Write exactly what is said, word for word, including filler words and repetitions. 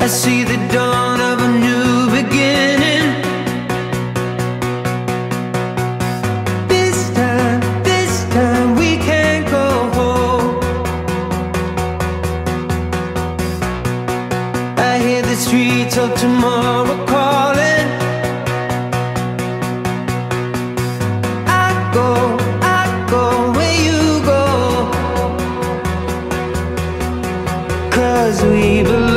see the dawn of a new beginning. This time, this time we can't go home. I hear the streets of tomorrow calling. I go, I go where you go, 'cause we belong.